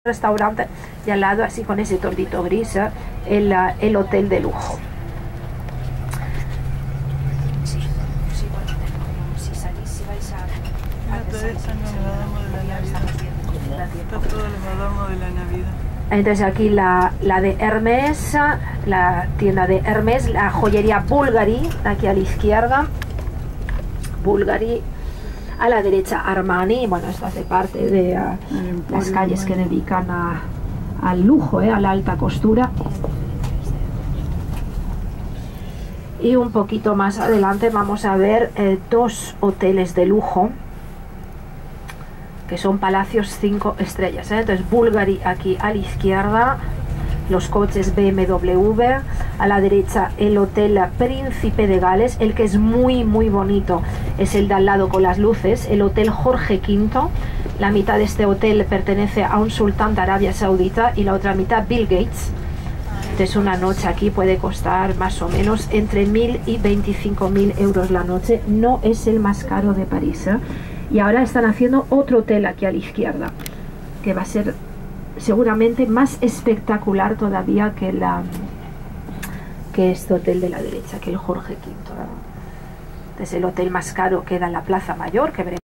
restaurante y al lado, así con ese tordito gris, el hotel de lujo. Sí, sí, bueno, si salís, si vais a está todo el adorno de la Navidad. Entonces aquí la de Hermes, la tienda de Hermes, la joyería Bulgari, aquí a la izquierda, Bulgari, a la derecha Armani. Bueno, esto hace parte de las calles que dedican al lujo, a la alta costura. Y un poquito más adelante vamos a ver dos hoteles de lujo que son palacios 5 estrellas. Entonces Bulgari aquí a la izquierda, los coches BMW, a la derecha el hotel Príncipe de Gales. El que es muy bonito es el de al lado con las luces, el hotel Jorge V. La mitad de este hotel pertenece a un sultán de Arabia Saudita y la otra mitad Bill Gates. Entonces una noche aquí puede costar más o menos entre 1.000 y 25.000 euros la noche. No es el más caro de París, Y ahora están haciendo otro hotel aquí a la izquierda, que va a ser seguramente más espectacular todavía que este hotel de la derecha, que el Jorge V. Entonces el hotel más caro queda en la Plaza Mayor, que veremos.